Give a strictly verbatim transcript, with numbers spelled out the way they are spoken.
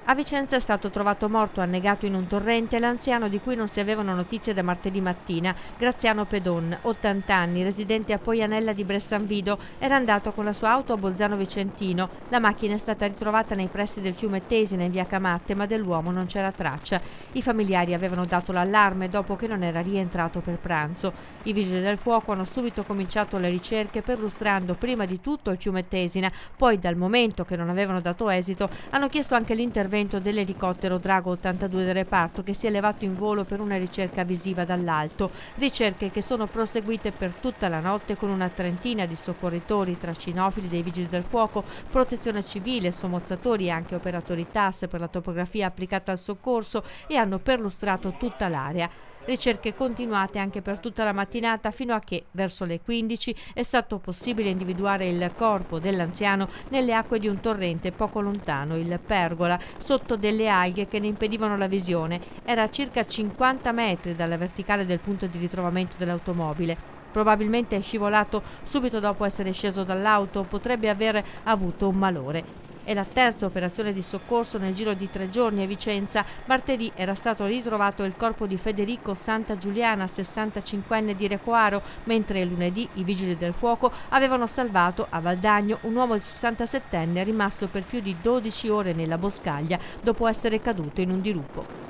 A Vicenza è stato trovato morto annegato in un torrente l'anziano di cui non si avevano notizie da martedì mattina. Graziano Pedon, ottanta anni, residente a Poianella di Bressanvido, era andato con la sua auto a Bolzano Vicentino. La macchina è stata ritrovata nei pressi del fiume Tesina in via Camatte, ma dell'uomo non c'era traccia. I familiari avevano dato l'allarme dopo che non era rientrato per pranzo. I vigili del fuoco hanno subito cominciato le ricerche perlustrando prima di tutto il fiume Tesina, poi, dal momento che non avevano dato esito, hanno chiesto anche l'intervento dell'elicottero Drago ottantadue del reparto, che si è elevato in volo per una ricerca visiva dall'alto. Ricerche che sono proseguite per tutta la notte con una trentina di soccorritori tra cinofili dei vigili del fuoco, protezione civile, sommozzatori e anche operatori T A S per la topografia applicata al soccorso, e hanno perlustrato tutta l'area. Ricerche continuate anche per tutta la mattinata fino a che, verso le quindici, è stato possibile individuare il corpo dell'anziano nelle acque di un torrente poco lontano, il Pergola, sotto delle alghe che ne impedivano la visione. Era a circa cinquanta metri dalla verticale del punto di ritrovamento dell'automobile. Probabilmente è scivolato subito dopo essere sceso dall'auto, potrebbe aver avuto un malore. È la terza operazione di soccorso nel giro di tre giorni a Vicenza. Martedì era stato ritrovato il corpo di Federico Santagiuliana, sessantacinquenne di Recoaro, mentre lunedì i vigili del fuoco avevano salvato a Valdagno un uomo di sessantasettenne rimasto per più di dodici ore nella boscaglia dopo essere caduto in un dirupo.